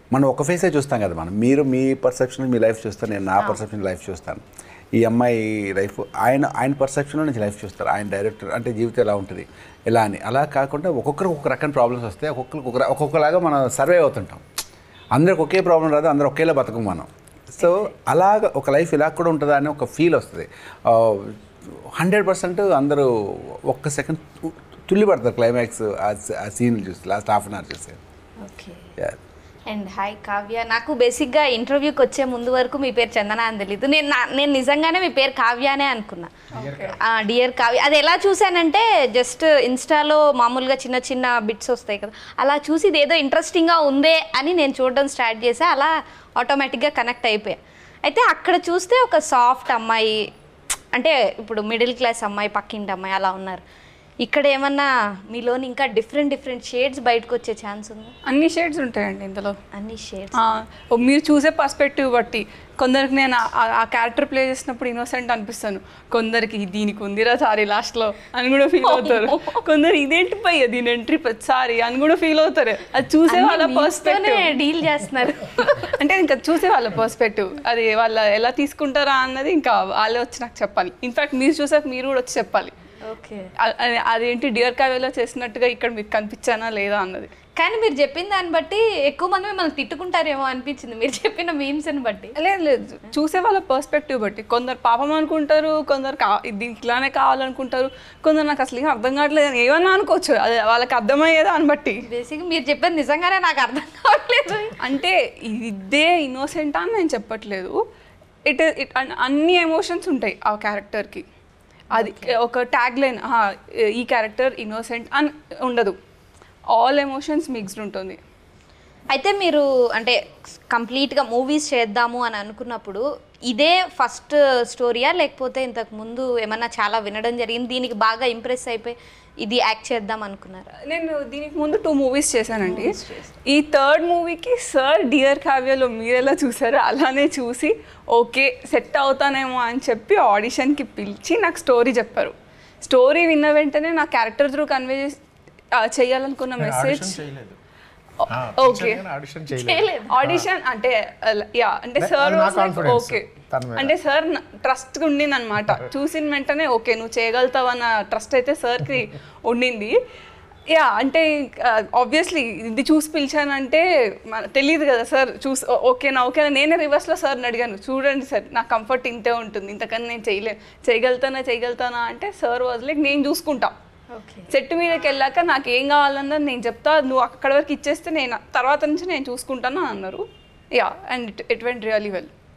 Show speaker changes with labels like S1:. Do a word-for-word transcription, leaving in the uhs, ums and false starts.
S1: మనం ఒక ఫేసే చూస్తాం కదా మనం. మీరు మీ పర్సెప్షన్ మీ లైఫ్ చూస్తారు, నేను నా పర్సెప్షన్ లైఫ్ చూస్తాను. ఈ అమ్మాయి లైఫ్ ఆయన ఆయన పర్సెప్షన్లో నుంచి లైఫ్ చూస్తారు. ఆయన డైరెక్టర్ అంటే జీవితం ఎలా ఉంటుంది ఎలా అని. అలా కాకుండా ఒక్కొక్కరికి ఒక్కొక్క రకమైన ప్రాబ్లమ్స్ వస్తాయి. ఒక్కొక్కరికి ఒక్కొక్క ఒక్కొక్కలాగా మనం సర్వే అవుతుంటాం. అందరికి ఒకే ప్రాబ్లం రాదు, అందరూ ఒకేలా బతకం మనం. సో అలాగ ఒక లైఫ్ ఇలా కూడా ఉంటుందా అని ఒక ఫీల్ వస్తుంది. హండ్రెడ్ పర్సెంట్ అందరూ ఒక్క సెకండ్ తుల్లి పడతారు క్లైమాక్స్ ఆ సీన్లు చూసి, లాస్ట్ హాఫ్ అన్ అవర్ చూసి.
S2: ఓకే. అండ్ హాయ్ కావ్య, నాకు బేసిక్గా ఇంటర్వ్యూకి వచ్చే ముందు వరకు మీ పేరు చందన అని తెలీదు. నేను నేను నిజంగానే మీ పేరు కావ్యానే అనుకున్నా. డియర్ కావ్య. అది ఎలా చూసానంటే జస్ట్ ఇన్స్టాలో మామూలుగా చిన్న చిన్న బిట్స్ వస్తాయి కదా, అలా చూసి ఇది ఏదో ఇంట్రెస్టింగ్గా ఉందే అని నేను చూడడం స్టార్ట్ చేసా. అలా ఆటోమేటిక్గా కనెక్ట్ అయిపోయా. అయితే అక్కడ చూస్తే ఒక సాఫ్ట్ అమ్మాయి, అంటే ఇప్పుడు మిడిల్ క్లాస్ అమ్మాయి, పక్కింటి అమ్మాయి అలా ఉన్నారు. ఇక్కడ ఏమన్నా మీలోని ఇంకా డిఫరెంట్ డిఫరెంట్ షేడ్స్ బయటకు వచ్చే ఛాన్స్ ఉందా?
S3: అన్ని షేడ్స్ ఉంటాయండి ఇందులో.
S2: అన్ని షేడ్స్
S3: మీరు చూసే పర్స్పెక్టివ్ బట్టి కొందరికి నేను ఆ క్యారెక్టర్ ప్లే చేసినప్పుడు ఇన్నోసెంట్ అనిపిస్తాను, కొందరికి దీనికి ఉందిరా సారీ లాస్ట్లో అని కూడా ఫీల్ అవుతారు. కొందరు ఇదేంటి పయ్య దీని ఎంట్రీ సారీ అని కూడా ఫీల్ అవుతారు. అది చూసే వాళ్ళ పర్స్పెక్టివ్
S2: డీల్ చేస్తున్నారు.
S3: అంటే ఇంకా చూసే వాళ్ళ పర్స్పెక్టివ్, అది వాళ్ళ ఎలా తీసుకుంటారా అన్నది ఇంకా వాళ్ళే వచ్చి నాకు చెప్పాలి. ఇన్ఫాక్ట్ మీరు చూసాక మీరు కూడా వచ్చి చెప్పాలి.
S2: ఓకే,
S3: అదేంటి డియర్ కావ్యలో చేసినట్టుగా ఇక్కడ మీకు కనిపించానా లేదా అన్నది.
S2: కానీ మీరు చెప్పిన దాన్ని బట్టి ఎక్కువ మంది మిమ్మల్ని తిట్టుకుంటారేమో అనిపించింది మీరు చెప్పిన మీమ్స్ని బట్టి.
S3: లేదు లేదు, చూసే వాళ్ళ పర్స్పెక్టివ్ బట్టి. కొందరు పాపం అనుకుంటారు, కొందరు కా దీనికి ఇలానే కావాలనుకుంటారు, కొందరు నాకు అసలు ఏం అర్థం కావట్లేదు ఏమన్నా అనుకోవచ్చు. అది వాళ్ళకి అర్థమయ్యేదా అని బట్టి.
S2: బేసిక్గా మీరు చెప్పేది నిజంగానే నాకు అర్థం కావట్లేదు.
S3: అంటే ఇదే ఇన్నోసెంట్ అని నేను చెప్పట్లేదు. ఇట్ ఇట్ అన్ని ఎమోషన్స్ ఉంటాయి ఆ క్యారెక్టర్కి. అది ఒక ట్యాగ్ లైన్, ఈ క్యారెక్టర్ ఇన్నోసెంట్ అని ఉండదు, ఆల్ ఎమోషన్స్ మిక్స్డ్ ఉంటుంది.
S2: అయితే మీరు అంటే కంప్లీట్గా మూవీస్ చేద్దాము అని అనుకున్నప్పుడు ఇదే ఫస్ట్ స్టోరీయా, లేకపోతే ఇంతకు ముందు ఏమన్నా చాలా వినడం జరిగింది దీనికి బాగా ఇంప్రెస్ అయిపోయి ఇది యాక్ట్ చేద్దాం అనుకున్నారు?
S3: నేను దీనికి ముందు టూ మూవీస్ చేశానండి. ఈ థర్డ్ మూవీకి సార్ డియర్ కావ్యలో మీరు ఎలా చూసారో అలానే చూసి ఓకే సెట్ అవుతానేమో అని చెప్పి ఆడిషన్కి పిలిచి నాకు స్టోరీ చెప్పారు. స్టోరీ విన్న వెంటనే నా క్యారెక్టర్ త్రూ కన్వే చేయాలనుకున్న మెసేజ్. ఓకే, ఆడిషన్ అంటే యా అంటే సార్ ఓకే అంటే సార్ ట్రస్ట్ ఉండింది అనమాట. చూసిన వెంటనే ఓకే నువ్వు చేయగలుగుతావు అన్న ట్రస్ట్ అయితే సార్కి ఉండింది. యా అంటే ఆబ్వియస్లీ ఇది చూసి పిలిచానంటే తెలియదు కదా సార్ చూసి ఓకేనా ఓకేనా. నేనే రివర్స్లో సార్ని అడిగాను, చూడండి సార్ నా కంఫర్ట్ ఇంతే ఉంటుంది, ఇంతకన్నా నేను చేయలేను, చేయగలుగుతానా చేయగలుగుతానా అంటే సార్ వాజ్ లైక్ నేను చూసుకుంటా, సెట్ మీదకి వెళ్ళాక నాకు ఏం కావాలన్నది నేను చెప్తా, నువ్వు అక్కడ వరకు ఇచ్చేస్తే నేను తర్వాత నుంచి నేను చూసుకుంటాను అన్నారు. Yeah and it it went really well.